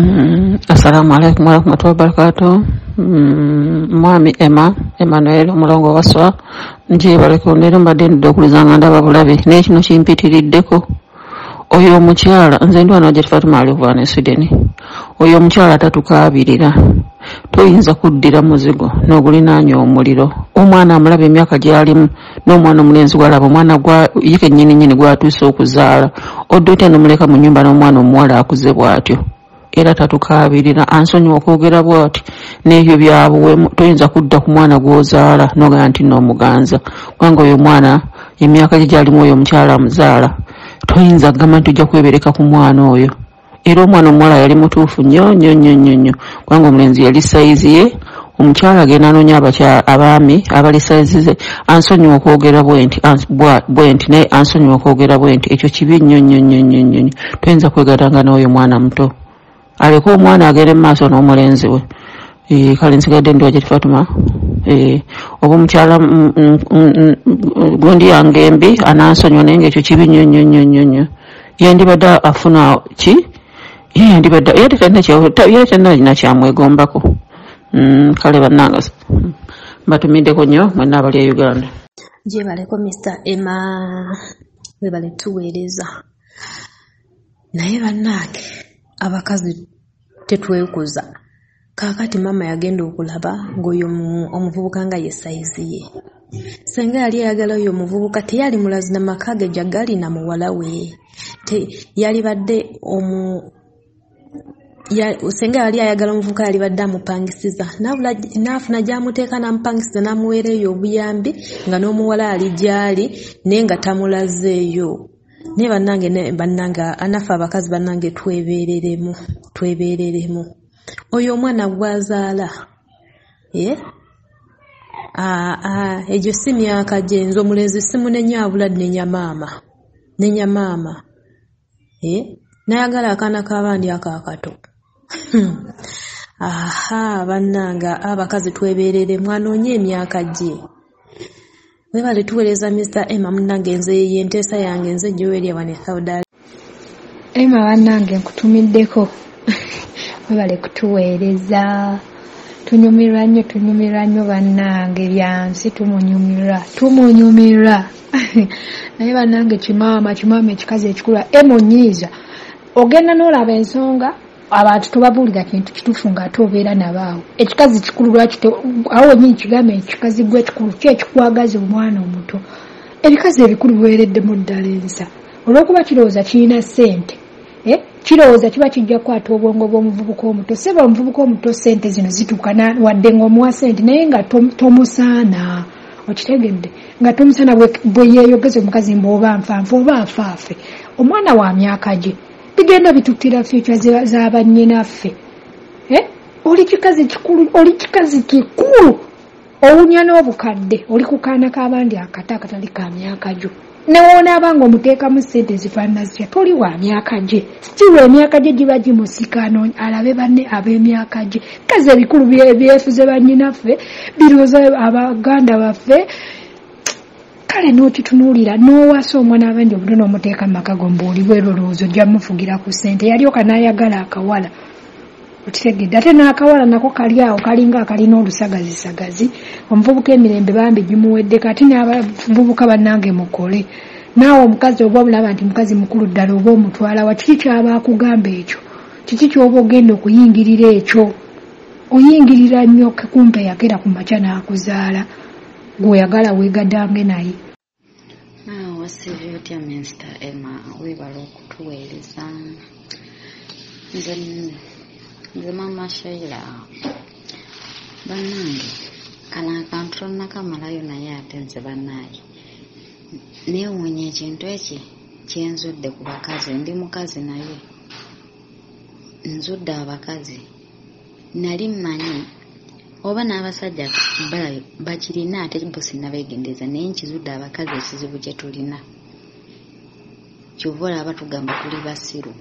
Assalamu alaikum warahmatullahi wabarakatuh. Mwami Emmanuel omulongo waswa njebaleko nero mbadde ndokuzanga ndaba bulabe n'ekino kimpitiriddeko. Oyo omukyala nze ndi wano gye Fatuma ali kuva ne Sweden. Oyo omukyala tatukaabirira, toyinza kuddira muzigo n'ogulinaanya omuliro. Omwana amulaba emyaka gy'alimu n'omwana omulenzi gwalaba omwana gwa yike nnyini gwatuuse okuzaala odde n'omuleka mu nnyumba n'omwana omuwala akuze bw'atyo. Era tatukaabirira ansonyiwa okwogera bw'ati n'ebyo byabuwemu. Toyinza kudda ku mwana gw'ozaala n'ogamba nti n'omuganza kubanga oyo omwana emyaka gye gy'alimu oyo omukyala amuzaala toyinza kugamba nti ojja kwebereka ku mwana oyo. Era omwana omuwala yali mutuufu nnyo kubanga omulenzi yali sayizi ye, omukyala agenda anoonya abaami abali sayizi ze. Ansonyiwa okwogera bwenti naye ansonyiwa okwogera bwenti ekyo kibi nnyo. Toyinza kwegatanga n'oyo mwana muto. Aleko omwana agere mu maaso n'omulenzi we. Kale nsigadde ndi wajja Fatuma. Oba omukyala gundi yange embi anansonyiwa naye ng'ekyo kibi nnyo. Yandibadde afuna ki? Yandibadde yali kyamwegombako. Kale bannanga mbatumiddeko nnyo mwenna abali e Uganda. Gyebaleko Mr. Emma webale tuweereza. Naye bannange abakazi tetwekuza. Kaakati mama yagenda okulaba ng'oyo omuvubuka nga ye sayizi ye. Senga yali ayagala oyo omuvubuka teyali mulazi na maka ge jagali na muwala we. Yali badde senga yali ayagala omuvubuka yali badde amupangisiza. N'afuna gy'amuteeka n'amupangisiza n'amuweera eyo obuyambi nga n'omuwala ali gy'ali naye nga tamulazeeyo. Ne bannange anafa abakazi bannange twebereremu. Oyo omwana gwazaala egyo si myaka gye. Nze omulenzi simunenya abuladi nenya maama nayagala akaana k'abandi akaakato. Bannange abakazi twebereremu anoonye emyaka gye. Webale tuweereza Mr. Emma munnange nze yenteesa yange nze Joelia wane Saudi. Emma bannange nkutumiddeko. Webale kutuweereza. Tunyumirwa nnyo bannange byansi tumunyumira. Naye bannange kimaama ekikazi ekikulu emunyiiza. Ogenda n'olaba ensonga abantu tobabuulira kintu kituufu ng'ate obeera nabaawo. Ekikazi kikulu lwaki awo wennyini kigambe ekikazi gwe ekikulu ki ekikwagaza omwana omuto. Ebikazi ebikulu biweereddemu ddala ensa olw'okuba kirowooza kirina ssente. Kirowooza kiba kijja kukwata obwongo bw'omuvubuka omuto. Seba omuvubuka omuto ssente zino zituuka wadde ng'omuwa ssente naye nga tomusaana. Okitegedde nga tomusaana bwe yeeyogeza omukazi mbw'oba nfanfe oba afaafe. Omwana wa myaka gye bigenda bituttira future za bannyinaffe. Oli kikazi kikulu owunya n'obukadde oli ku kaana k'abandi akatali ka myaka gyo. Newonaaba ng'omuteekamu ssente zifaanana zitya toli wa myaka gye. Still emyaka gye giba gimusika alabe banne ab'emyaka gye. Kazi ebikulu byefuze bannyinaffe birowooza abaganda baffe. Kale n'okitunuulira n'owasa omwana abandi obuto n'omuteeka mu maka gomba oli bweroloozo ojja mufugira ku ssente yalyoka n'ayagala akawala. Okitegedde ate n'akawala nako kali awo kalinga akalina olusagazisagazi. Omuvubuka emirembe bambi gimuwedde kati n'abavubuka bannange mukole. Naawe omukazi oba obulaba nti mukazi mukulu ddala oba omutwala wa kiki kyaba akugamba ekyo. Kiki ky'oba ogenda okuyingirira ekyo. Oyingirira nnyo kumpe yakera ku makya n'akuzaala. Gw'oyagala weegaddange naye. Wasibye otya Mr. Emma webala okutuweereza. Nze mama Shaila bannange kala akantu tonna kamalayo naye ate nze bannange neewuunya ekintu eki kyenzudde ku bakazi. Ndi mukazi naye nzudde abakazi nali mmanyi oba n'abasajja bakirina ate bo sinnabeegendereza naye nkizudde abakazi ekizibu kye tulina kyova olaba tugamba tuli basiru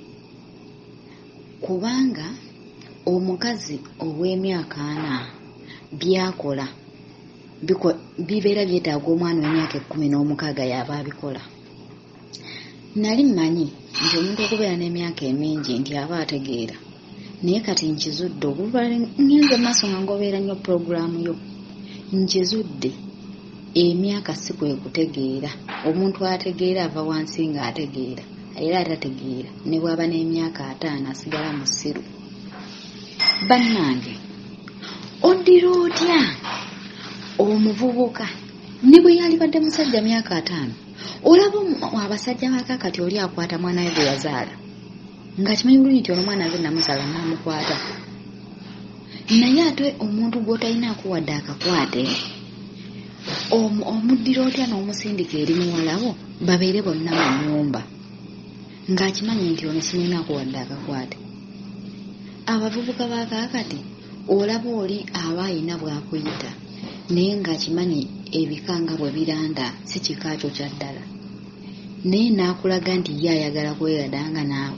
kubanga omukazi ow'emyaka 4 byakola bibeera byetaaga omwana w'emyaka 16 yaba abikola. Nali mmanyi nti omuntu okubeera n'emyaka emingi nti aba ategeera naye kati nkizudde okuvaala ngenze maaso nga ngobeera nnyo puroguramu yo nkizudde. Emyaka si kwe kutegeera. Omuntu ategeera ava wansi nga ategeera era atategeera ne bw'aba n'emyaka 5 asigala musiru. Bannange, oddira otya omuvubuka ne bwe yalibadde musajja myaka 5? Olaba abasajja bakakati oli akwata mwana we gwe yazaala nga kimanyi bulungi nti ono mwana ze namuzaala namukwata, naye ate omuntu gw'otalina kuwadde akakwate omuddira otya n'omusindika eri muwalawo babeere bonna mu nnyumba ng'akimanyi nti ono simulina kuwadde akakwate. Abavubuka ba kaakati olaba oli aba alina bw'akuyita naye ng'akimanyi ebikanga bwe biranda si kika kyo kya ddala, naye n'akulaga nti ye ayagala kweradanga naawe.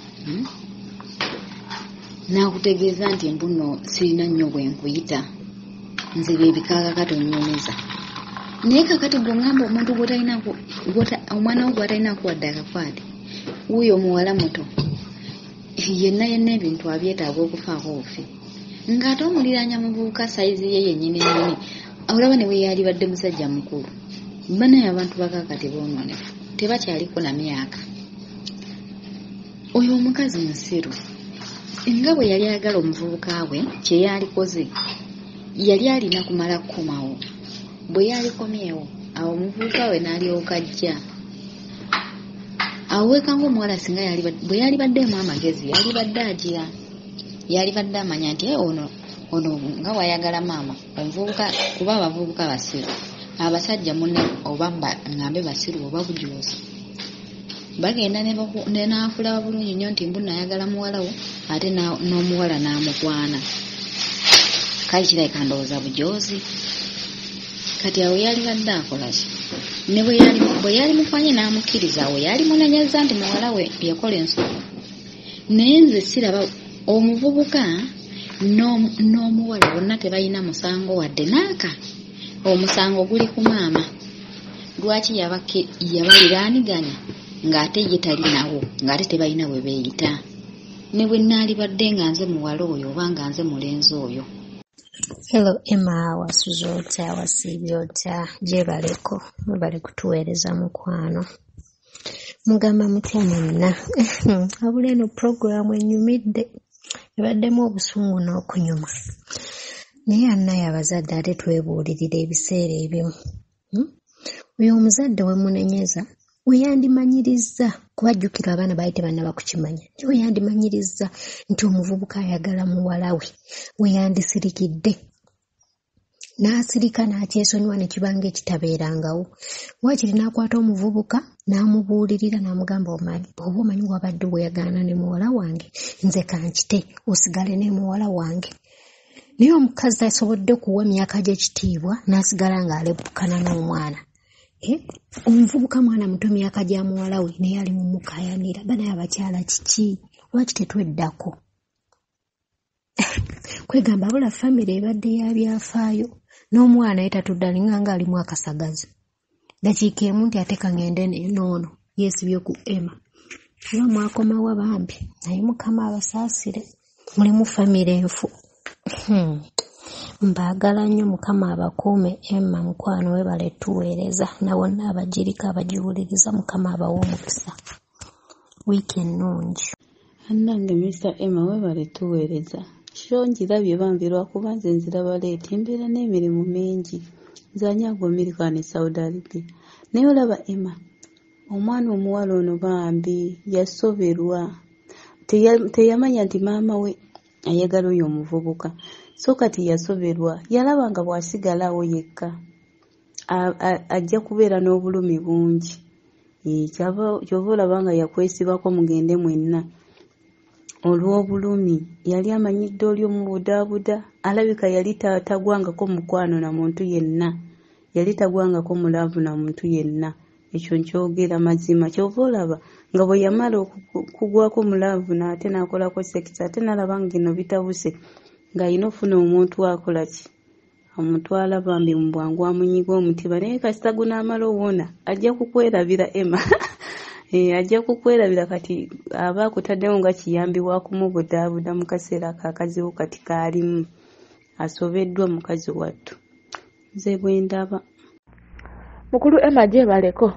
N'akutegeeza nti mbuno sirina nnyo bwe nkuyita, nze byebikaaga katonyumiza. Naye kakati gw'ongamba omuntu omwana wo gw'atalina kuwadde akakwate, wuuyo omuwala muto yenna ebintu abyetaaga okufaako obufi, ng'ate omuliraanya muvubuka sayizi ye yennyini nnyini, olaba ne bwe yalibadde musajja mukulu. Banaye abantu bakakati boononefu tebakyaliko na myaka. Oyo omukazi musiru nga bwe yali ayagala omuvubuka we kye yalikoze yali alina kumala kukomawo. Bwe yalikomyewo awo omuvubuka we n'alyoka ajja aweeka ng'omuwala singa bwe yalibaddeemu amagezi yalibadde agira, yalibadde amanya nti ono nga bw'ayagala maama omuvubuka, kuba abavubuka basiru, abasajja munne oba ngambe basiru oba bujoozi bagenda ne naafulaba bulungi nnyo nti mbu nayagala muwalawo ate n'omuwala n'amukwana. Kale kirabika ndowooza bujoozi. Kati awo yalibadde akola ki? Ne bwe yali mukwanye n'amukkiriza awo yali munenyeeza nti muwala we yakola ensobi. Naye nze siraba omuvubuka n'omuwala bonna tebalina musango wadde n'aka. Omusango guli ku maama. Lwaki yabaliraaniganya ng'ate ye talinawo ng'ate tebalina bwe beeyita. Ne bwe naalibadde nga nze muwala oyo oba nga nze mulenzi oyo. Hello Emma, wasuze otya, wasiibye otya? Gyebaleko bali kutuweereza mukwano. Mugamba mutya mwenna? Wabula eno puroguramu enyumidde, ebaddemu obusungu n'okunyuma. Naye annaye abazadde ate twebuulirira ebiseera ebimu. Oyo omuzadde we munenyeza weyandimanyirizza, kubajjukira abaana baali tebannaba kukimanya, nti weyandimanyirizza nti omuvubuka ayagala muwala we, weyandisirikidde n'asirika n'akyesonyiwa ne kibanga ekitabeerangawo. Waakiri n'akwata omuvubuka n'amubuulirira n'amugamba oba omanyi wabadde bweyagaana ne muwala wange, nze kankite osigale ne muwala wange. Naye omukazi asobodde kuwa emyaka gy'ekitiibwa n'asigala ng'aleppukana n'omwana. Omuvubuka mwana muto myaka gya muwala we naye ali mu mukayanira. Banaye abakyala kiki? Lwaki tetweddako? Kwegamba bula famire ebadde ya byafaayo n'omwana ye tatuddalinga nga alimu akasagazi. Dakiika emu nti ate kangende n'ono yeesibye ku Emma. Era mwakomawo bambi naye Mukama abasaasire. Mulimu famire enfu. Mbaagala nnyo, Mukama abakuume. Emma mukwano we baletuweereza na bonna abagirika abagiwuliriza, Mukama abawa omukisa. Wiiki ennungi. Annange Mr. Emma we baletuweereza. Kyo njirabye bambi lwakuba nze nziraba leeti mbeera n'emirimu mingi. Nzanyago America ne Saudi Arabia. Naye olaba Emma, omwana omuwala ono bambi yasoberwa. Teyamanya nti maama we ayagala oyo omuvubuka. So kati yasoberwa, yalaba nga bw'asigalawo yekka ajja kubeera n'obulumi bungi. Kyova olaba nga yakwesibako mugende mwenna olw'obulumi. Yali amanyidde oli omubudaabuda, alabika yali tagwangako mukwano na muntu yenna, yali tagwangako mulaavu na muntu yenna. Ekyo nkyogera mazima. Kyova olaba nga bwe yamala okugwako mulaavu n'ate n'akolako sekisa, ate n'alaba ngeno bitabuse ng'alina ofuna omuntu akola ki, amutwala bambi mu bwangu amunyiga omutiba. Naye kasita gunaamala owona ajja kukwerabira Emma. ajja kukwerabira kati aba akutaddemu nga kiyambi wa kumubudaabuda mu kaseera kakazibu kati kaalimu asobeddwa mukazi wattu nze bwe ndaba. Mukulu Emma gyebaleko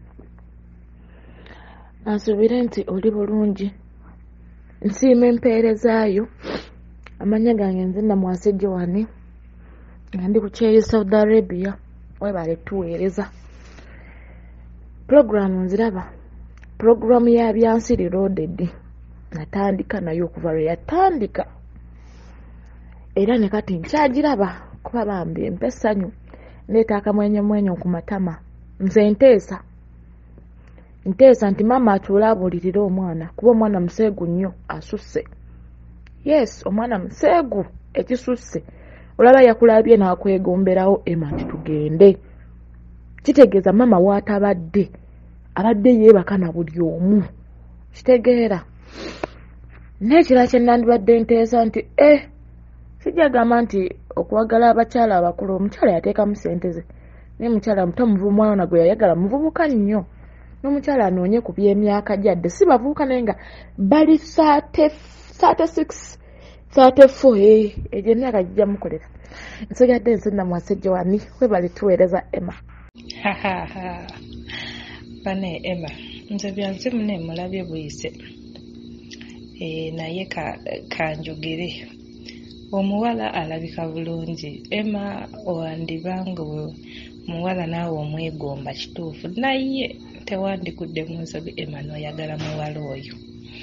asuubire nti oli bulungi. Nsiima empeerezaayo. Amanya gange nze Namwase Joan nga ndi ku kyeyi Saudi Arabia. Webale tuweereza. Programu nziraba. Programu ya Byansiri Loaded natandika nayo okuva lwe yatandika. Era ne kati nkyagiraba kuba bambi mpe essanyu. Ndeeta akamwenyemwenyo ku matama. Nze nteesa nti maama atuula abulirira omwana kuba omwana museegu nnyo asusse. Yes, omwana museegu ekisusse. Olaba yakulabye n'akwegomberawo Emma nti tugende. Kitegeeza maama waatabadde. Abadde yeebaka na buli omu. Kitegeera. N'ekirala kye nandibadde nteesa nti sijja gamba nti okuwagala abakyala abakulu omukyala yateekamu ssente ze. Naye mukyala muto omwana gwe yayagala muvubuka nnyo. N'omukyala anoonye ku by'emyaka gyadde si bavubuka naye nga bali 36 34 egyo emyaka gijja mukolera. Nsigadde nze Namwase Joan webale tuweereza Emma. Bane Emma nze byanze mune mulabye buyise naye kanjogere omuwala alabika bulungi. Emma owandibanga muwala naawe omwegomba kituufu naye tewandikudde mu nsobi Emma n'oyagala muwala oyo.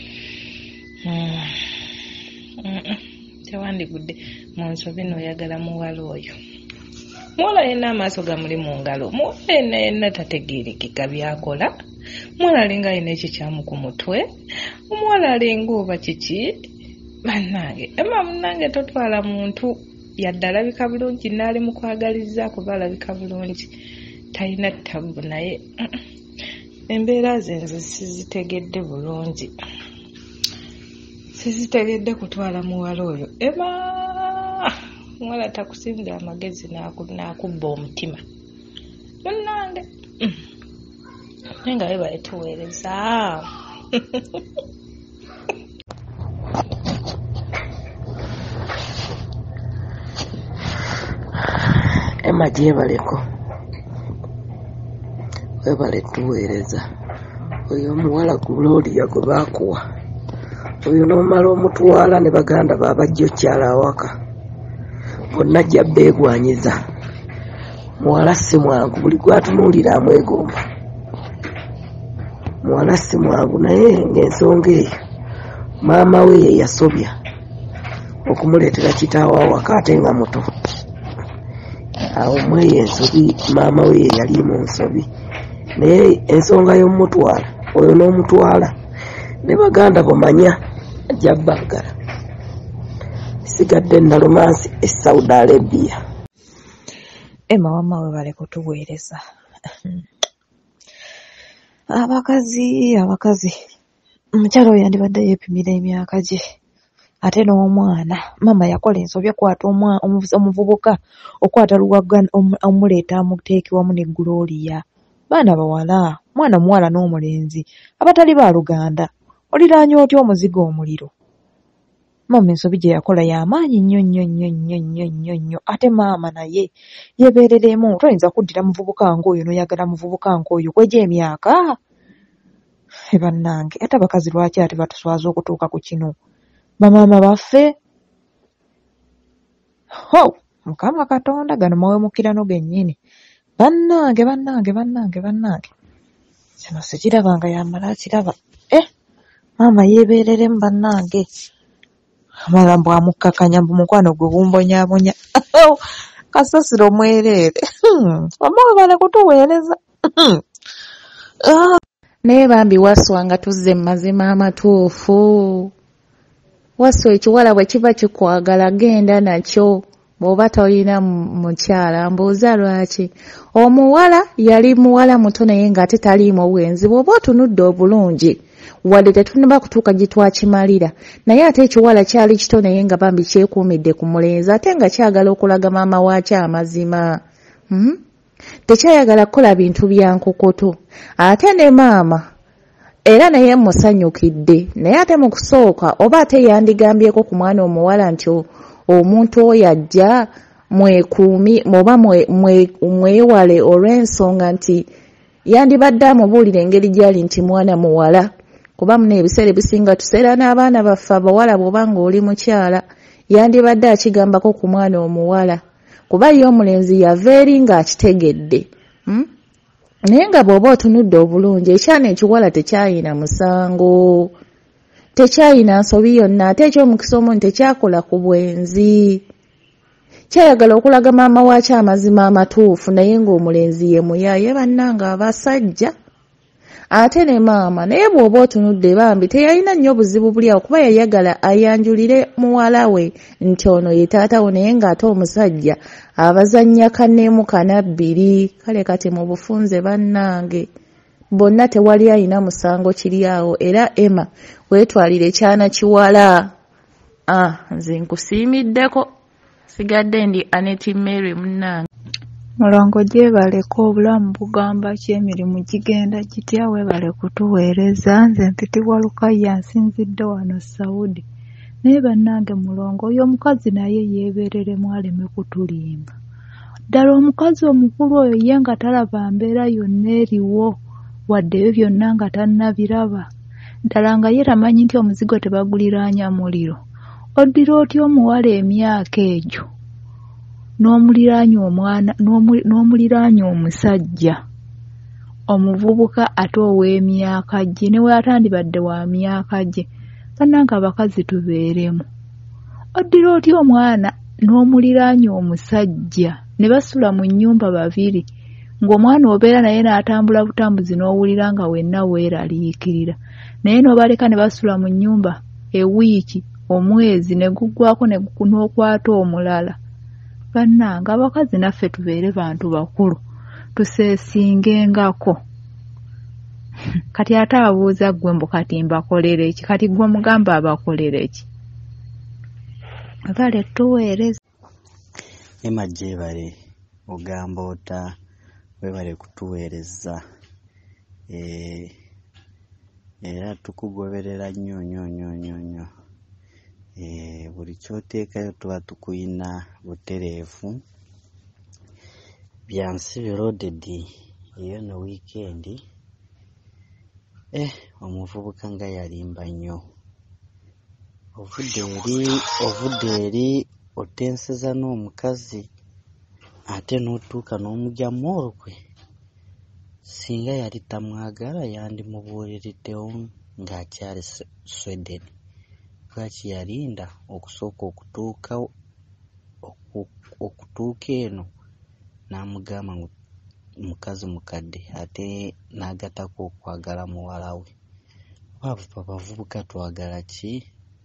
Tewandikudde mu nsobi n'oyagala muwala oyo. Muwala yenna amaaso gamuli mu ngalo. Muwala yenna tategeerekeka byakola. Muwala alinga alina ekikyamu ku mutwe. Omuwala alinga oba kiki. Bannange Emma munnange totwala muntu yadde alabika bulungi naali mu kwagaliza kuba alabika bulungi talina ttabu naye embeera ze nze sizitegedde bulungi. Sizitegedde kutwala muwala oyo. Emma muwala takusinza amagezi n'akubba omutima munnange. Naye nga webale tuweereza. Emma gyebaleko webale tuweereza. Oyo omuwala Gloria gwe baakuwa oyo n'omala omutwala ne baganda baabajja okyala awaka bonna ajja beegwanyiza. Muwala si mwangu buli gwatunuulira amwegomba. Muwala si mwangu naye ng'ensonga eyo maama we ye yasobya okumuleetera kitaawe awaka ate nga muto. Awo mweyo ensobi maama we yali mu nsobi naye ensonga y'omutwala oyo n'omutwala ne baganda bamanya ajja baggala. Sigadde nalumansi e Saudi Arabia. Emma wamma webale kutuweereza. Abakazi omukyala oyo yandibadde yeepimira emyaka gye ate n'omwana maama yakola ensobi ekwata omuvubuka okwata luwagga omuleeta amuteeki wamu ne Gloria. Baana bawala mwana muwala n'omulenzi abatali baaluganda oliraanya otya omuzigo omuliro. Maama ensobi gye yakola y'amaanyi nnyo ate maama naye yeebeereremu. Toyinza kuddira muvubuka ng'oyo n'oyagala muvubuka ng'oyo kwegya emyaka. Bannange ate abakazi lwaki ate batuswaza okutuuka ku kino? Bamaama baffe Mukama Katonda gano mawemukirano gennyini. Bannange kino sikirabanga yamala akiraba. Maama yeebeereremu bannange. Amala mbu amukkakanya mbu mukwano gwe gumbonyaabonya. Kasasiro mwereere. Wamma webale kutuweereza. Naye bambi Waswa nga tuzze mu mazima amatuufu. Waswa ekiwala bwe kiba kikwagala genda nakyo bw'oba tolina mukyala. Mbuuza lwaki? Omuwala yali muwala muto naye ng'ate taliimu obwenzi. Bw'oba otunudde obulungi wadde tetunaba kutuuka gye twakimalira. Naye ate ekiwala kyali kito naye nga bambi kyekuumidde ku mulenzi ate nga kyagala okulaga maama waakyo amazima. Tekyayagala kukola bintu bya nkokoto. Ate ne maama era naye musanyukidde, naye ate mu kusooka oba ate yandigambyeko ku mwana omuwala nti omuntu oyo ajja mwekuumi oba mwewale olw'ensonga nti yandibadde amubuulira engeri gyali nti mwana muwala, kuba muna ebiseera ebisinga tuseera n'abaana baffe abawala bw'oba ng'oli mukyala yandibadde akigambako ku mwana omuwala, kuba ye omulenzi yava eri ng'akitegedde. Naye nga bw'oba otunudde obulungi ekyana ekiwala tekyayina musango, tekyayina nsobi yonna, ate ekyomukisa omuntu tekyakola ku bwenzi. Kyayagala okulaga maama waakyo amazima amatuufu, naye ng'omulenzi ye muyaaye bannanga abasajja. Ate ne maama naye bw'oba otunudde bambi teyalina nnyo buzibu buli awo, kuba yayagala ayanjulire muwala we nti ono ye taata we, naye ng'ate omusajja abazannya kanneemu kanabbiri. Kale kati mu bufunze bannange bonna tewali ayina musango kiri awo. Era Emma weetwalire ekyana kiwala. Nze nkusiimiddeko, sigadde ndi Aneti Mary munnange. Mulongo gyebaleko obulamu bugamba ki, emirimu gigenda gitya, weebale kutuweereza. Nze mpitibwa Lukaya, nsinzidde wano Saudi. Naye bannange mulongo oyo omukazi naye yeeberere mwaleme kutulimba. Ddala omukazi omukulu oyo ye nga talaba mbeera yonna eriwo, wadde ebyo byonna nga tannabiraba. Ddala nga ye tamanyi nti omuzigo tebaguliraanya muliro. Oddira otya omuwala emyaka egyo n'omuliraanya omusajja omuvubuka ate ow'emyaka gye, ne we atandibadde wa myaka gye. Bannange abakazi tubeeremu. Oddira otya omwana n'omuliraanya omusajja ne basula mu nnyumba babiri, ng'omwana obeera naye n'atambula butambuzi n'owulira nga wenna weeraliikirira, naye n'obaleka ne basula mu nnyumba ewiiki, omwezi ne guggwako n'okwata omulala. Bannange abakazi naffe tubeere bantu bakulu, tuseesingengako. Kati ate abuuza ggwe mbu kati mbakolere ki? Kati ggwe mugamba abakolere ki? Bale tuweereza. Emma gyebale ogamba ota webale kutuweereza. Era tukugoberera nnyo. Buli kyoteekayo tuba tukuyina butereevu. Byansi birodedi eyo no wiikendi. Omuvubuka nga yalimba nnyo. Ovudde eri otenseza n'omukazi ate n'otuuka n'omugyamu olukwe. Singa yali tamwagala yandimubuuliriddewo ng'akyali Sweden. Lwaki yalinda okusooka okutuuka eno n'amugamba ngu mukazi mukadde ate n'agatako okwagala muwala we. Abavubuka twagala ki?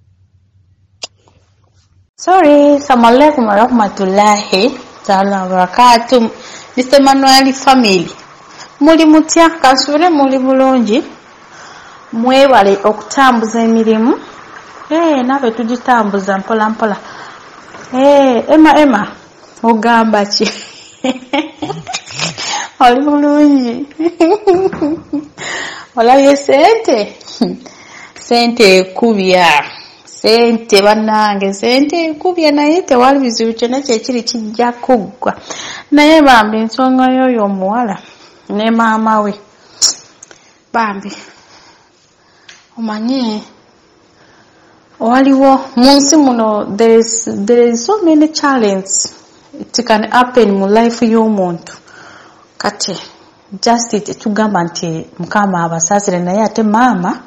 Sorry, assalamu alaikum warahmatullahi ta'ala wabarakatuh. Mr. Manuel family, muli mutya? Kansubire muli bulungi, mwebale okutambuza emirimu. Nabe tugitambuza mpola mpola. Emma ogamba ki? Oli bulungi. Olabye sente ekubya. Sente bannange, sente ekubya, naye tewali bizibu kyonna kyekiri kijja kuggwa. Naye bambi ensonga y'oyo omuwala ne maama we. Bambi omanyi waliwo mu nsi muno there is so many challenges it can happen mu life y'omuntu. Kati just tetugamba nti mukama abasaasire, naye ate maama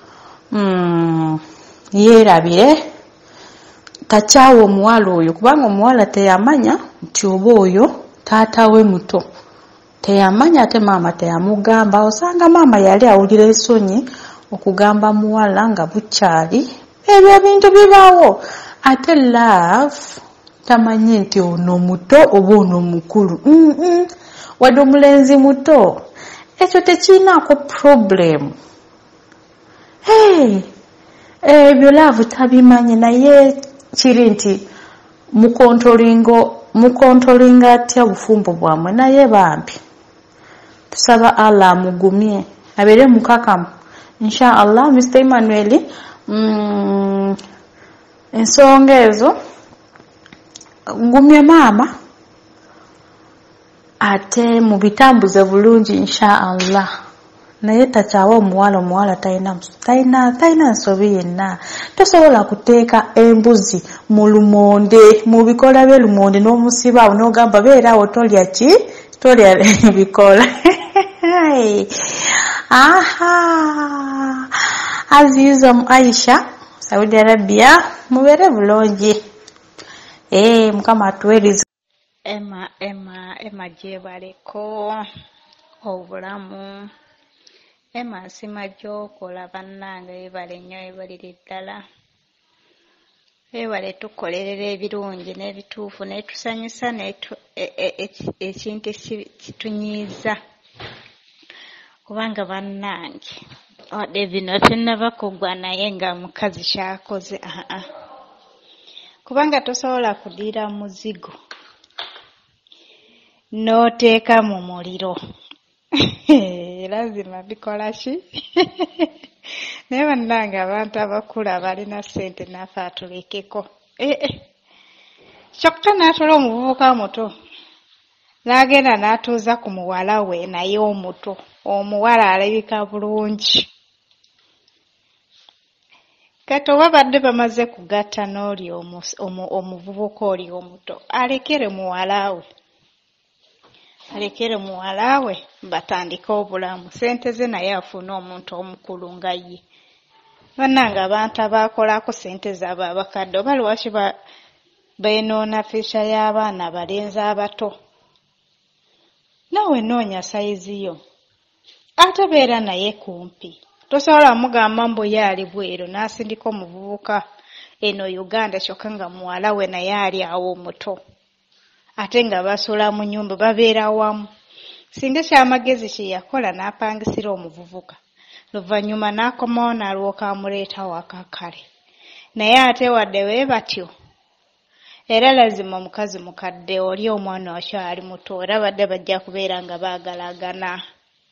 yeerabire takyawa omuwala oyo, kubanga omuwala teyamanya nti oba oyo taata we muto. Teyamanya, ate maama teyamugamba. Osanga maama yali awulira ensonyi okugamba muwala nga bukyali. Ebyo ebintu bibaawo. Ate love tamanyi nti ono muto oba ono mukulu. Wadde omulenzi muto ekyo tekirinaako problem. Ebyo love tabimanyi, naye kiri nti mukontolinga atya bufumbo bwamwe. Naye bambi tusaba Allah amugumye abeere mukakamu inshallah Mr. Emmanuel ensonga ezo ngumya maama ate mu bitambuze bulungi inshallah naye takyawa omuwala talina nsobi yenna. Tosobola kuteeka embuzi mu lumonde mu bikola by'elumonde n'omusibaawo n'ogamba beeraawo tolya ki tolya bikola. Aziza mu Aisha Saudi Arabia mubeere bulungi. Mukama atuweereze. Emma gyebaleko obulamu. Emma nsima gy'okola bannange ebale nnyo ebalire ddala. Ebale tukolerera ebirungi n'ebituufu n'etusanyusa ekintu kitunyiiza. Kubanga bannange wadde bino tennaba kugwa naye nga mukazi kyakoze. Kubanga tosobola kudiira muzigo n'oteeka mu muliro. Lazima bikola ki? Naye bannange abantu abakula balina ssente naffe atulekeko. Kyokka n'atula omuvubuka muto n'agenda n'atuuza ku muwala we naye omuto. Omuwala alabika bulungi. Kati oba badde bamaze kugatta n'oli omuvubuka oli omuto alekere muwala we batandike obulamu. Ssente ze naye afune omuntu omukulu nga ye. Bannange abantu abakolako ssente zaabwe abakadde oba lwaki beenoona fiisha y'abaana abalenzi abato. Naawe noonya sayizi yo ate beera naye kumpi. Tosobola mugamba mbu ye ali bweru n'asindika omuvubuka eno Uganda kyokka nga muwala we naye ali awo omuto. Ate nga basula mu nnyumba babeera wamu. Singa kyamagezi kye yakola n'apangisira omuvubuka. Luvannyuma n'akomawo n'alwoka amuleeta waka kale. Naye ate wadde bwe batyo. Era lazima omukazi mukadde oli omwana akyali muto era badde bajja kubeera nga baagalagana.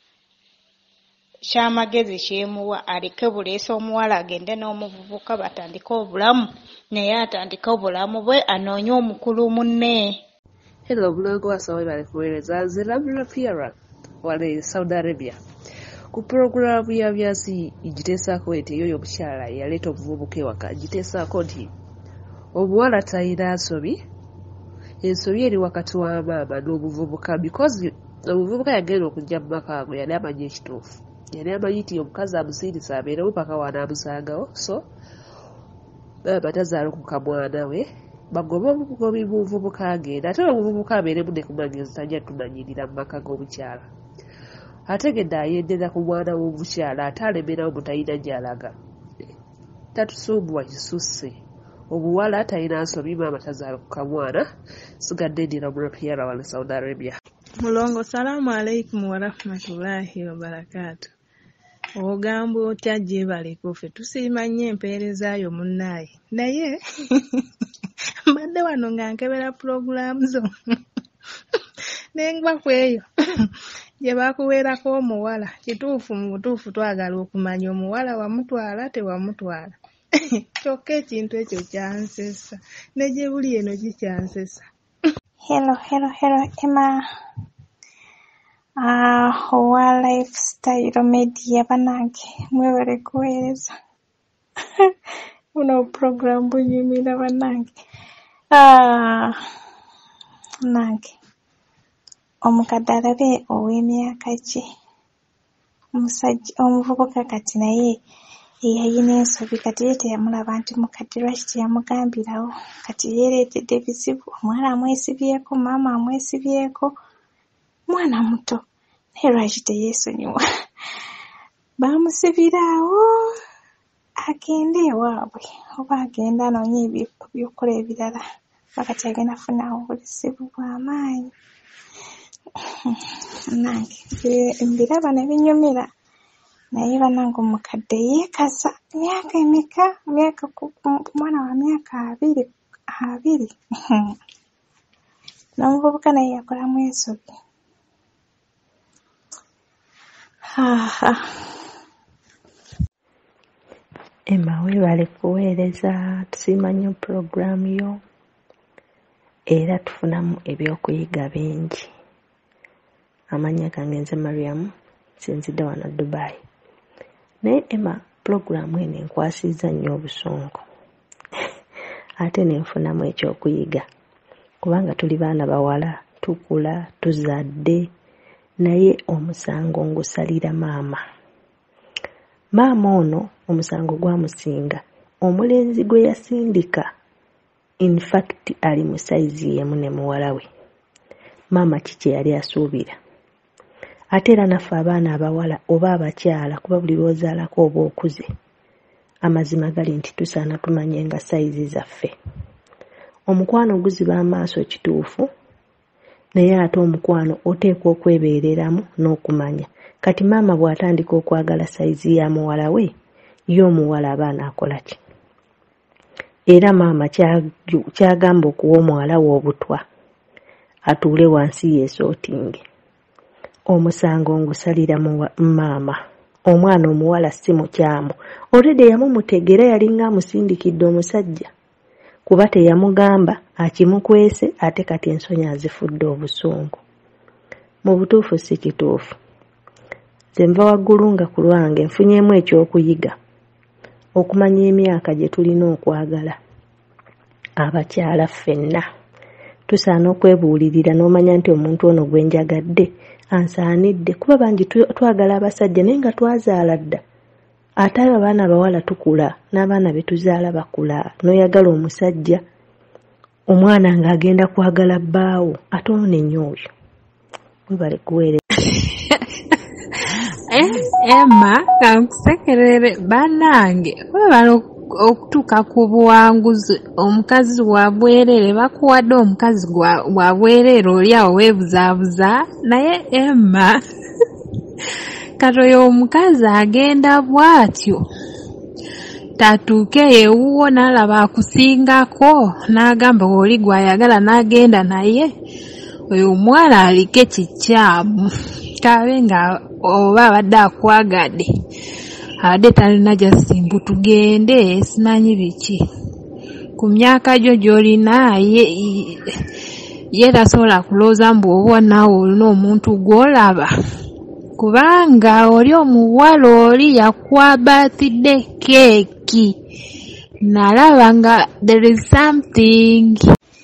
Kyamagezi kyemuwa aleke buleesa omuwala agende n'omuvubuka batandike obulamu. Naye atandike obulamu bwe anoonye omukulu munne. Hello, Bulongo Wasawe balikuweereza nze Labra Piera wale Saudi Arabia. Ku programu ya byasi igiteesaako eti eyo omukyala yaleeta omuvubuka ewaka giteesaako nti omuwala talina nsobi. Ensobi eri wakati wa maama n'omuvubuka because omuvubuka yagenda okujja mu maka ago yali amanyi ekituufu. Yali amanyi nti omukazi amusindisa abeerewo paka wanaamusangawo so maama tazaalukuka mwana we. Bagoba omugobi muvubuka agenda ate omuvubuka abeeremu ne kumagezi tajja tumanyirira mu maka g'omukyala. Ategedde ayenderera ku mwana w'omukyala ate alemerawo mutalina gy'alaga. Tatusumbuwa kisusse. Omuwala talina nsobi maama tazaalukuka mwana. Sigadde ndira mu Rapiera wale Saudi Arabia. Mulongo salaamu alaikum wa rahmatullahi wa barakatuh. Ogamba otya gyebaleko ffe tusiima nnyo empeerezaayo munnaaye. Naye mbadde wano nga nkebera pulogulaamu zo nengwa ku eyo gye bakuweerako omuwala. Kituufu mu butuufu twagala okumanya omuwala wamutwala tewamutwala. Kyokka ekintu ekyo kyansesa ne gye buli eno kikyansesa. Hello Emma. Owa Lifestyle Media bannange mwebale kuweereza. Buno program bunyumira bannange. Nange omukadde alabe ow'emyaka ki omusajja omuvubuka kati naye eyayina ensobi kati ye teyamulaba nti mukadde lwaki teyamugambirawo kati yeereetedde ebizibu. Omwana amwesibyeko maama amwesibyeko mwana muto naye lwaki teyeesonyiwa. Baamusibiraawo agende ewaabwe oba agenda anoonye ebyokukola ebirala bakati agenda funawo obuzibu bw'amaanyi. Nange mbiraba ne binyumira naye bannange omukadde yeekasa myaka emeka mwana wa myaka abiri n'omuvubuka naye yakolamu ensobi. Emma weebale kuweereza, tusiima nnyo pulogulaamu yo era tufunamu ebyokuyiga bingi. Amannya gange nze Mariam, sinzidde wano Dubai. Naye Emma, pulogulaamu eno enkwasizza nnyo obusongo ate nenfunamu ekyokuyiga kubanga tuli baana bawala, tukula, tuzadde, naye omusango ngusalira maama. Maama ono omusango gwamusinga omulenzi gwe yasindika, in fact ali mu saizi yemu ne muwala we. Maama kiki yali asuubira? Ate era naffe abaana abawala oba abakyala, kuba buli lwozaalako oba okuze, amazima gali nti tusaana tumanye nga saizi zaffe. Omukwano guziba amaaso kituufu, naye ate omukwano oteekwa okwebeereramu n'okumanya. Kati maama bw'atandika okwagala saizi ya muwala we, ye omuwala abaana akola ki? Era maama kyagamba okuwa omuwala we obutwa, atuule wansi yeesootinge. Omusango ngusalira maama. Omwana omuwala si mukyamu. Olwedde yamumutegera yalinga amusindikidde omusajja. Kuba teyamugamba akimukwese ate kati ensonyi azifudde obusungu. Mu butuufu si kituufu. Nze nva waggulu nga ku lwange nfunyemu ekyokuyiga. Okumanya emyaka gye tulina okwagala. Abakyala ffenna tusaana okwebuulirira n'omanya nti omuntu ono gwe njagadde ansaanidde, kuba bangi twagala abasajja naye nga twazaala dda. Ate abaana abawala tukula n'abaana be tuzaala bakula, n'oyagala omusajja omwana ng'agenda kwagala bbaawo, ate ono nnyo oyo. Webale kuweereza. Emma kankusekerere bannange webale okutuuka ku buwanguzi. Omukazi wa bwerere bakuwadde omukazi wa bwerere oli awo weebuzaabuza. Naye Emma kati oyo omukazi agenda bw'atyo tatuuke ewuwo n'alaba akusingako n'agamba oli gw'ayagala n'agenda naye, oyo omuwala aliko ekikyamu. Kabe nga oba abadde akwagadde abadde talina gyasimbu tugende simanyi biki. Ku myaka gyo gy'olina ye tasobola kulooza mbu oba naawe olina omuntu gw'olaba, kubanga oli omuwala oli yakwa birthday keeki nalaba nga there is something.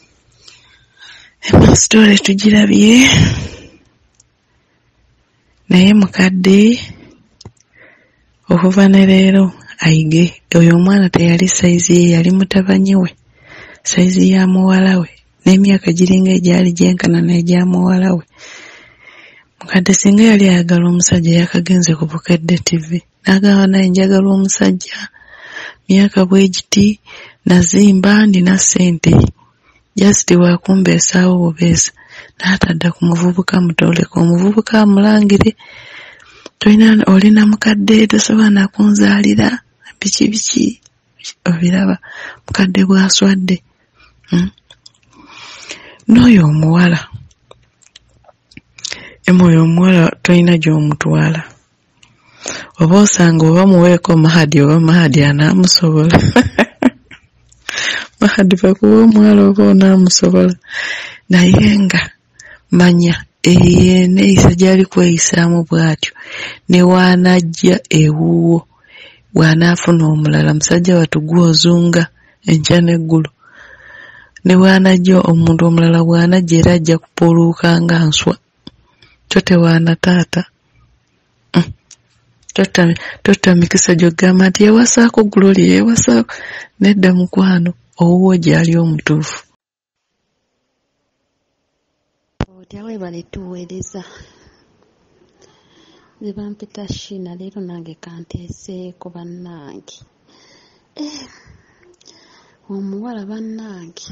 Emma story tugirabye, naye mukadde okuva ne leero ayige. Oyo omwana teyali saizi ye, yali mutabani we, saizi ya muwala we, n'emyaka giringa egyali gyenkana n'egya muwala we. Mukadde singa yali ayagala omusajja yakagenze ku Bukedde TV n'agamba naye njagala omusajja, myaka bwe giti, nazimba, ndina ssente, just waakumbeesaawo bubeesa. N'atadda ku muvubuka mutoleka, omuvubuka amulangire, olina mukadde tosobola nakunzaalira biki obiraba, mukadde bw'aswadde. N'oyo omuwala, oyo omuwala tolina gy'omutwala. Oba osanga oba muweeko Mahadi oba Mahadi anaamusobola. Mahadi bakuwa omuwala oba onaamusobola. Naye nga manya neeyisa gy'ali kweyisaamu bw'atyo, ne waanajja ewuwo bw'anaafuna omulala, musajja watugwozunga enkya n'eggulu, ne waanajja omuntu omulala bw'anajja era ajja kupuluuka nga nswa. Totewaana taata. Totta mikisa gy'ogamba nti yeewasaako Gloria, yeewasaako. Nedda mukwano, owuwo gy'ali omutuufu. Otya weebale tuweereza. Nze bampita Shina, leero nange kanteeseeko bannange. Omuwala bannange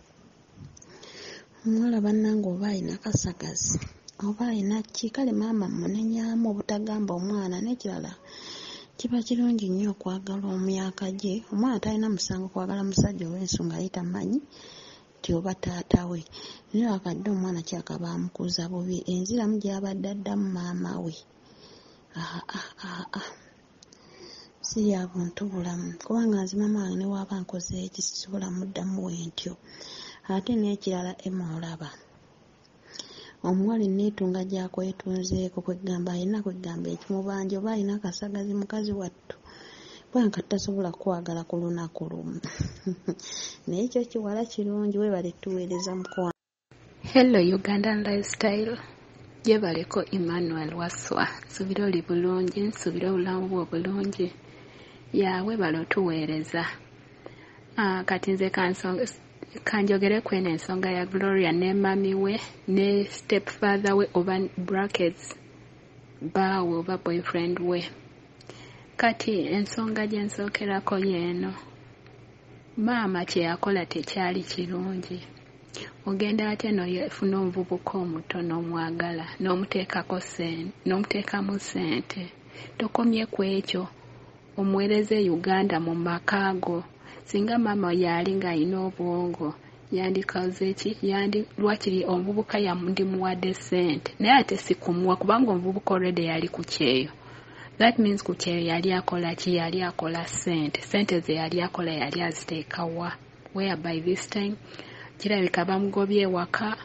oba alina kasagazi oba alina ki, kale maama munenyamu obutagamba omwana. N'ekirala kiba kirungi nnyo okwagala omyaka gye. Omwana talina musango kwagala musajja olw'ensonga ye tamanyi nti oba taata we. Naye akadde omwana kyakaba amukuuza bubi, enziramu gy'abadde addamu maama we. si ya buntu bulamu kubanga nze maama wange ne waaba nkoze ekisisobola muddamu wentyo. Ate n'ekirala Emma olaba omuwala neetunga gyakwetunzeeko kwegamba alina kwegamba ekimubanja oba alina akasagazi mukazi wattu bwanka tasobola kwagala ku lunaku lumu. Naye ekyo kiwala kirungi webale tuweereza mukowa. Hello Ugandan Lifestyle. Jebaleko Emmanuel Waswa. Nsubira oli bulungi, nsubira obulamu bwo bulungi. Yawe balo tuweereza. Kati nze kanjogere kwene ensonga ya Gloria ne mami we ne stepfather we oba brackets bawe oba boyfriend we. Kati ensonga gye nsookerako yeeno. Maama kye yakola tekyali kirungi. Ogenda ate n'ofuna omuvubuka omuto n'omwagala n'omuteekamu ssente. Tokomye ku ekyo omuweereze Uganda mu makaago. Singa maama yali ng'alina obwongo yandikoze ki lwakiri omuvubuka yamundimuwadde ssente naye ate si kumuwa kubanga omuvubuka already yali ku kyeyo. That means ku kyeyo yali akola ki? Yali akola ssente ze yali akola yali aziteeka wa whereby this time kirabika bamugobye ewaka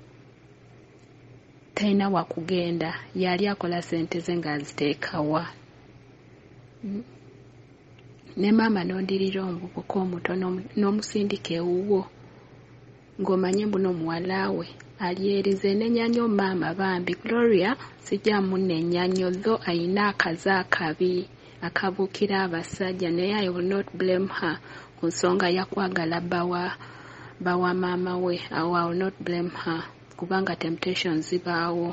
talina wakugenda yali akola ssente ze ng'aziteeka wa. Ne maama n'ondirira omuvubuka omuto n'omusindika ewuwo ng'omanye mbuno omuwala we alyerize n'ennyanyo maama bambi. Gloria sijja munne ennyanyo tho ayina akazi akabi akabuukira abasajja naye I will not blame her ku nsonga yakwagala bawa maama we. I will not blame her kubanga temptations zibaawo.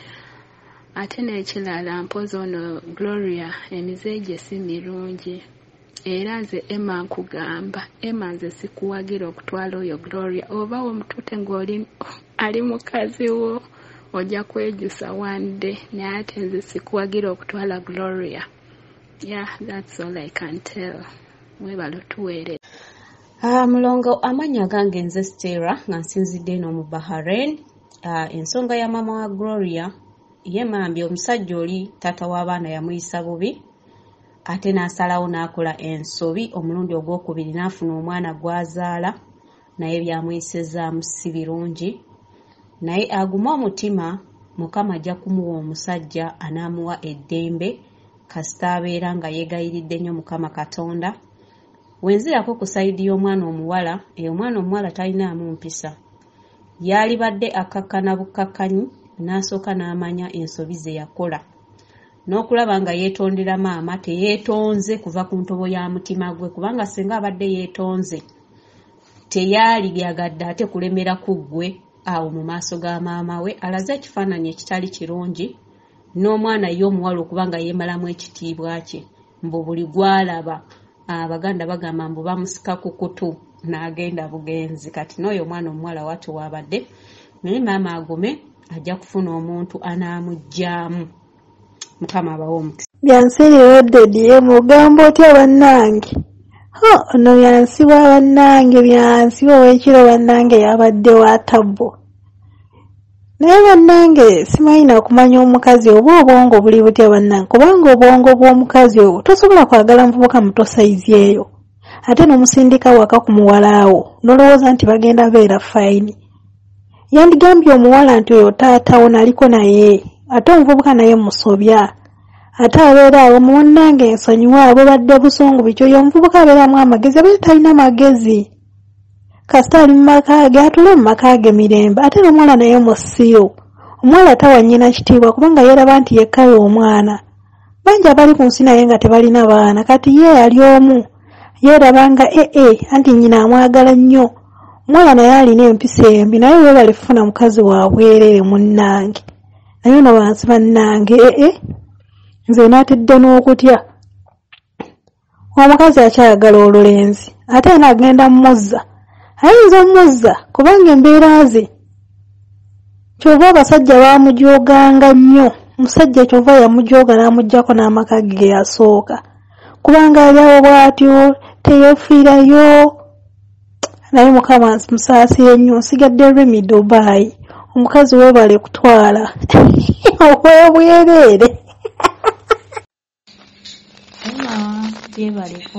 Ate n'ekirala mpozi ono Gloria emize gye si mirungi. Era nze Emma nkugamba Emma nze sikuwagira okutwala oyo Gloria oba omutute ng'oli ali mukazi wo ojja kwejusa one day naye ate nze sikuwagira okutwala Gloria. Yeah, that's all I can tell. Webalo tuweere. Mulongo amanya gange nze Stella nga nsinzidde eno mu Bahrain. Ensonga ya mama wa Gloria ye mambi omusajja oli taata w'abaana yamuyisa bubi ate n'asalawo n'akola ensobi omulundi ogwokubiri n'afuna omwana gwazaala naye byamuyisezaamu si birungi. Naye aguma omutima Mukama ajja kumuwa omusajja anaamuwa eddembe kasita abeera nga yeegayiridde nnyo Mukama Katonda. Wenzirako ku sayidi y'omwana omuwala omwana omuwala talinaamu mpisa. Yalibadde akakkana bukkakkanyi n'asooka n'amanya ensobi ze yakola n'okulaba nga yeetondera maama teyeetonze kuva ku ntobo ya mutima gwe kubanga singa abadde yeetonze teyaligagadde ate kulemera ku ggwe awo mu maaso ga maama we. Alaze ekifaananyi ekitali kirungi n'omwana ye omuwala okubanga yeemalamu ekitiibwa kye mbu buli gwalaba Abaganda bagamba mbu bamusika ku kutu n'agenda bugenzi. Kati n'oyo omwana omuwala watu wabadde naye maama agume ajja kufuna omuntu anaamuggyaamu. Mukama abawe omukisa. Byansiiridde mugambo otya bannange? Ono byansiba bannange byansiba ow'ekiro bannange yabadde wa tabbo. Naye bannange simanyi nakumanya omukazi oba obwongo buli butya bannange kubanga obwongo bw'omukazi oyo tosobola kwagala muvubuka muto sayizi eyo ate n'omusindika waka ku muwalaawo n'olowooza nti bagenda beera fayini. Yandigambye omuwala nti oyo taatawo naliko naye ate omuvubuka naye musobya ate abeera awo munnange ensonyiwa abo badde busungu bikyo oyo omuvubuka abeeramu amagezi abeera talina magezi kasita ali mu maka ge atule mu maka ge mirembe ate n'omuwala naye musiru. Omuwala tawa nnyina kitiibwa kubanga yeeraba nti yekkayo omwana. Bangi abali ku nsi naye nga tebalina baana kati ye ali omu yeeraba nga anti nnyina amwagala nnyo. Omuwala naye alina empisa embi naye weebale kufuna mukazi wa bwereere munnange. Naye ono bansi bannange nze naatedde n'okutya. Omukazi akyayagala olulenzi ate anaagenda mmuzza ayinza omuzza kubanga embeera ze kyova abasajja baamujooganga nnyo. Musajja kyova yamujooga n'amuggyako n'amaka ge yasooka kubanga alyawo bw'atyo teyeefiirayo. Naye Mukama musaasire nnyo nsigadde Remi Dubai. Omukazi weebale kutwala obwereere. gyebaleko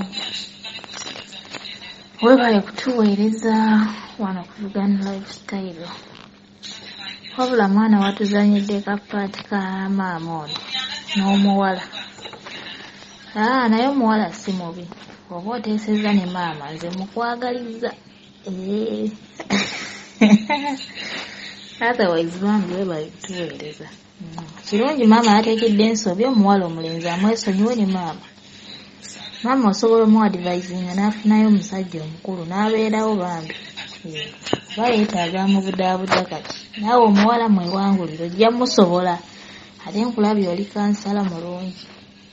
webale kutuweereza wano ku Uganda Lifestyle. Wabula mwana watuzanyidde kapaati ka maama ono n'omuwala. Naye omuwala si mubi oba oteeseza ne maama nze mukwagaliza. Otherwise bambi webale kutuweereza. Kirungi maama yateekedde ensobi omuwala omulenzi amwesonyiwe ne maama. Maama osobola omuadvisinga n'afunayo omusajja omukulu n'abeerawo bambi. Bayeetaaga mu budaabuda kati. Naawe omuwala mwewanguliro ojja musobola. Ate nkulabye oli kansala mulungi.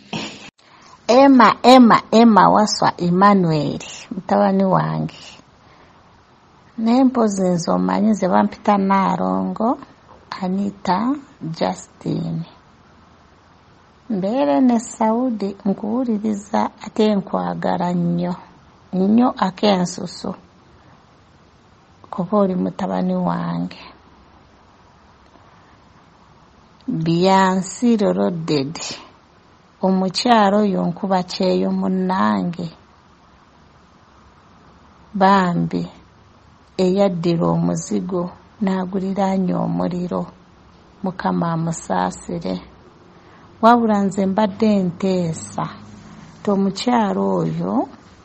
Emma Waswa Emmanuel mutabani wange. N'empozi nze omanyi ze bampita Naarongo Anita Justine. Mbeere ne Saudi nkuwuliriza ate nkwagala nnyo ak'ensusu kuba oli mutabani wange. Byansi Loroded omukyalo oyo nkuba kyeyo munnange bambi eyaddira omuzigo n'aguliraanye omuliro Mukama amusaasire. Wabula nze mbadde nteesa omukyalo oyo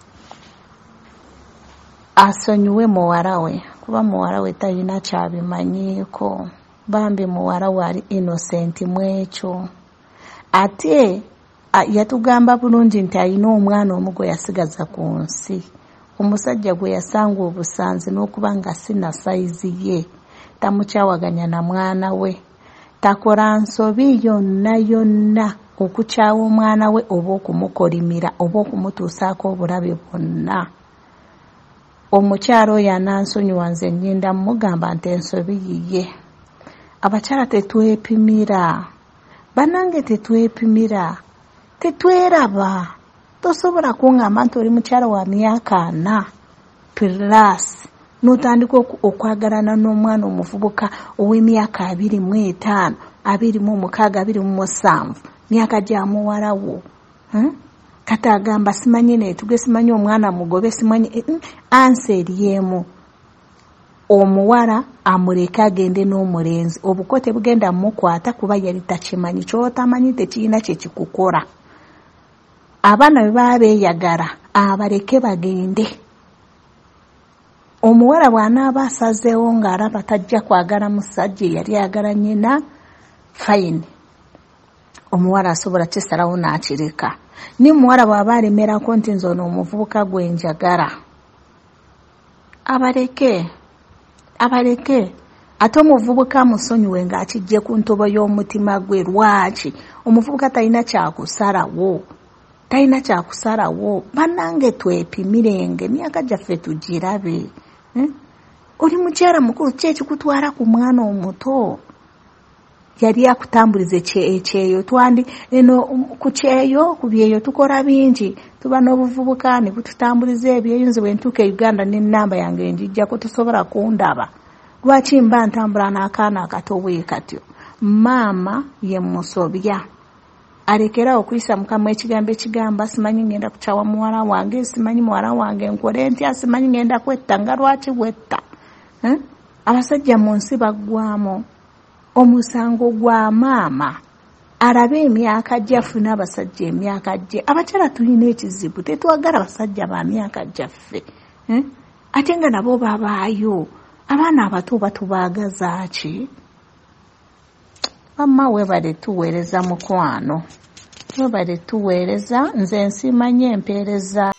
asonyiwe muwala we kuba muwala we talina kyabimanyiiko. Bambi muwala we ali innocent mu ekyo. Ate yatugamba bulungi nti alina omwana omu gwe yasigaza ku nsi. Omusajja gwe yasanga obusanzi n'okuba nga sina sayizi ye. Tamukyawaganya na mwana we. Takola nsobi yonna okukyawa omwana we oba okumukolimira oba okumutuusaako obulabe bwonna. Omukyalo oyo anansonyiwa nze nnyinda mugamba nti ensobi yiye. Abakyala tetwepimira. Bannange tetwepimira. Tetweraba. Tosobola kungamba nti oli mukyala wa myaka 4 plus n'otandika okwagalana n'omwana omuvubuka ow'emyaka 25, 26, 27, myaka gya muwala wo. Kati agamba simanyi neetuge, simanyi omwana mugobe, simanyi ansi eriyemu. Omuwala amuleka agende n'omulenzi. Obukote bugenda mukwata kuba yali takimanyi. Ky'otamanyi tekirina kye kikukola. Abaana bwe baba beeyagala abaleke bagende. Omuwala bw'anaaba asazeewo ng'alaba tajja kwagala musajja yali ayagala nnyina, fine. Omuwala asobola kisalawo n'akireka. Ni muwala bw'aba alemerako nti nze ono omuvubuka gwe njagala, abaleke. Ate omuvubuka musonyiwe ng'akijje ku ntobo y'omutima gwe. Lwaki? Omuvubuka talina kyakusalawo. Bannange twepimirenga, emyaka gyaffe tugirabe. Oli mukyala mukulu, ki ekikutwala ku mwana omuto? Yali akutambulize ekyeyo. Ku kyeyo ku byeyo tukola bingi. Tuba n'obuvubuka ne bututambuliza ebyeyo. Nze bwe ntuuka e Uganda n'ennamba yange njijjako tosobola kundaba. Lwaki mba ntambula n'akaana akato bwe katyo? Maama ye musobya. Alekera okuyisa Mukama ekigambo ekigamba simanyi ngenda kukyawa muwala wange, simanyi muwala wange nkole ntya, simanyi ngenda kwetta. Nga lwaki wetta? Abasajja mu nsi baggwamu omusango gwa maama. Alabe emyaka gyaffe n'abasajja emyaka gye. Abakyala tulina ekizibu, tetwagala basajja ba myaka gyaffe. Ate nga nabo babaayo. Abaana abato batubaagaza ki? Mama webale tuweereza mukwano. Webale tuweereza, nze nsimanye empeereza.